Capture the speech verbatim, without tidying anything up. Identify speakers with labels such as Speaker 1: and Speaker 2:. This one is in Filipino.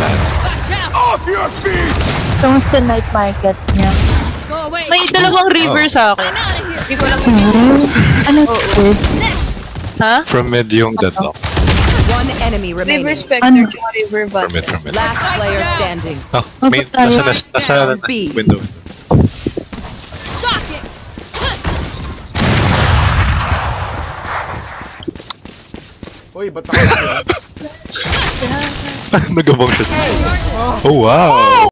Speaker 1: Off your feet!
Speaker 2: Stones the night market niya.
Speaker 3: May dalawang river sa akin. Hindi ko lang
Speaker 2: Ano ito?
Speaker 3: Ha?
Speaker 4: From mid yung deadlock.
Speaker 5: One enemy remaining.
Speaker 3: River Spectre,
Speaker 2: Ano?
Speaker 3: River Van.
Speaker 4: From mid, from mid.
Speaker 5: Last player standing.
Speaker 4: Oh, main, nasa, nasa, nasa, nasa
Speaker 5: B.
Speaker 4: window.
Speaker 1: Uy, ba't ako?
Speaker 4: Nagabang siya. Oh, wow!